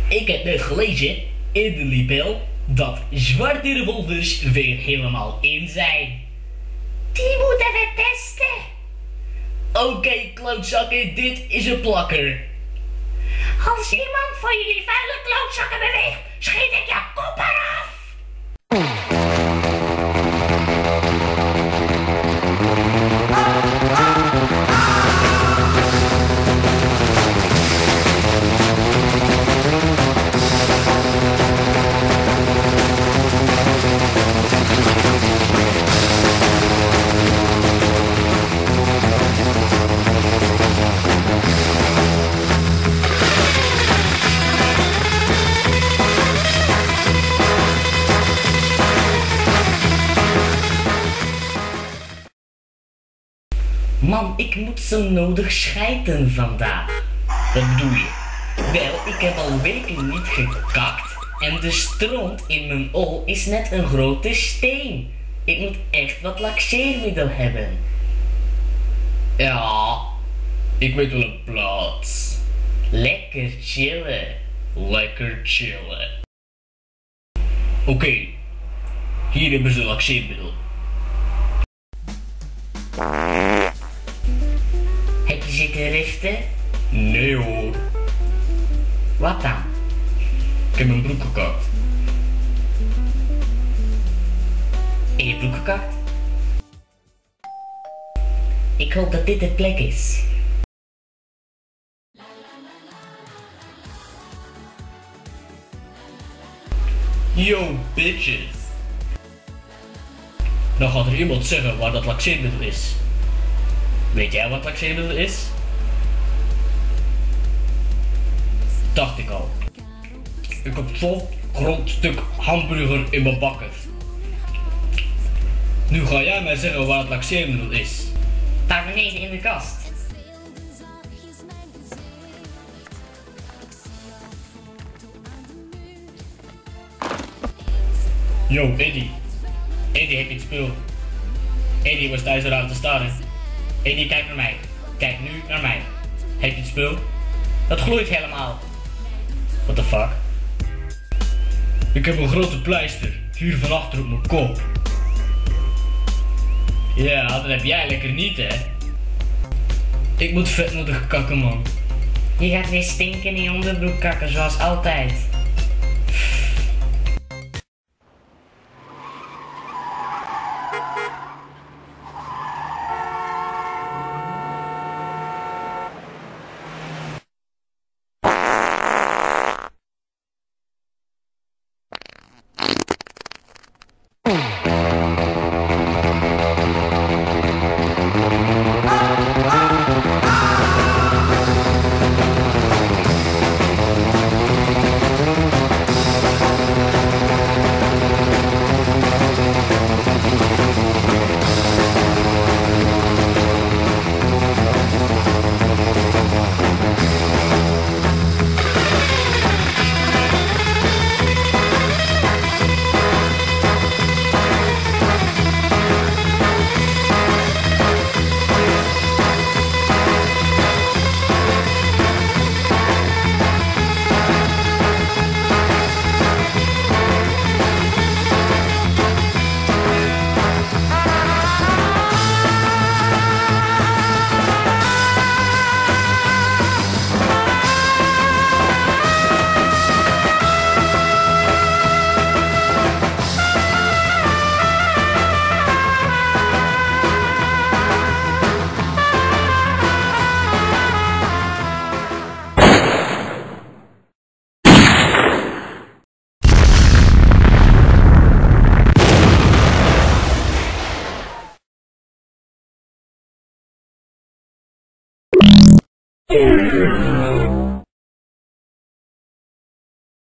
Ik heb net gelezen in de libel dat zwarte revolvers weer helemaal in zijn. Die moeten we testen. Oké, klootzakken, dit is een plakker. Als iemand van jullie vuile klootzakken beweegt, schiet ik je kop eraf. Man, ik moet zo nodig schijten vandaag. Wat bedoel je? Wel, ik heb al weken niet gekakt en de stront in mijn ol is net een grote steen. Ik moet echt wat laxeermiddel hebben. Ja, ik weet wel een plaats. Lekker chillen. Lekker chillen. Oké, hier hebben ze laxeermiddel. Heb je zitten rusten? Nee hoor. Wat dan? Ik heb mijn broek gekakt. In je broek gekakt? Ik hoop dat dit de plek is. Yo, bitches. Dan gaat er iemand zeggen waar dat laxeermiddel is. Weet jij wat laxeermiddel is? Dacht ik al. Ik heb zo'n groot stuk hamburger in mijn bakken. Nu ga jij mij zeggen waar het laxeermiddel is. Daar beneden in de kast. Yo, Eddie. Eddie, heb je het spul? Eddie was thuis eraan te staren. Eddie, kijk naar mij. Kijk nu naar mij. Heb je het spul? Dat gloeit helemaal. What the fuck? Ik heb een grote pleister. Hier van achter op mijn kop. Ja, dat heb jij lekker niet, hè? Ik moet vet nodig kakken, man. Je gaat weer stinken in je onderbroek kakken, zoals altijd.